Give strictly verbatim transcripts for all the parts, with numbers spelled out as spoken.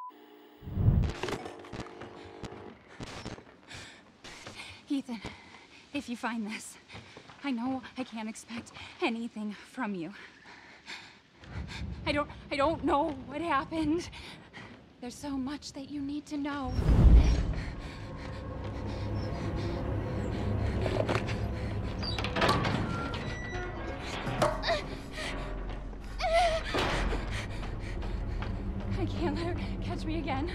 Ethan, if you find this, I know I can't expect anything from you. I don't, I don't know what happened. There's so much that you need to know. I can't let her catch me again.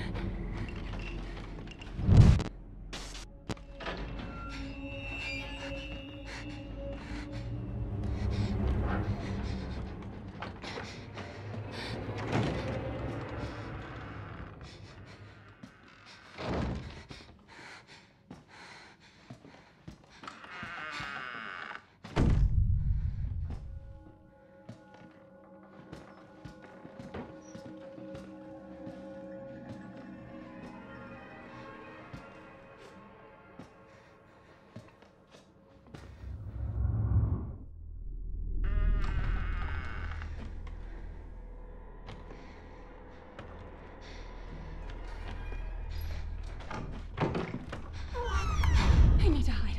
I need to hide.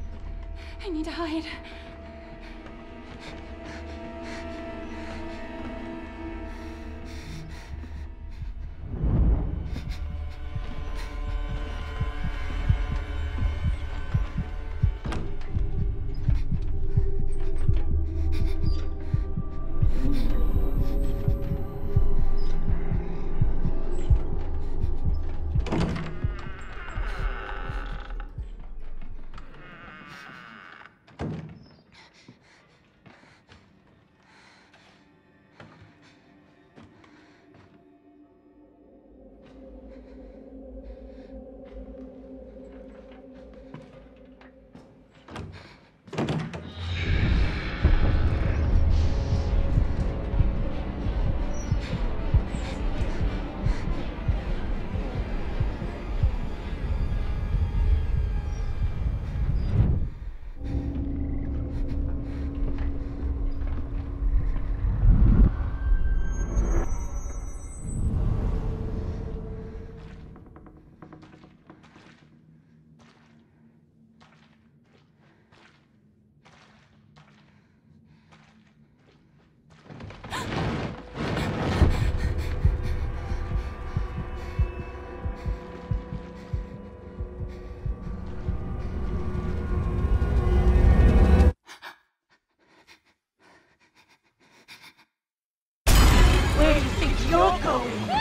I need to hide. Where do you think you're going?